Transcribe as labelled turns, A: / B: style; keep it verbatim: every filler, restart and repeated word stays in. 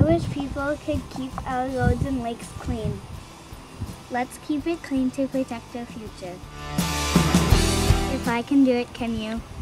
A: wish people could keep our roads and lakes clean. Let's keep it clean to protect our future. If I can do it, can you?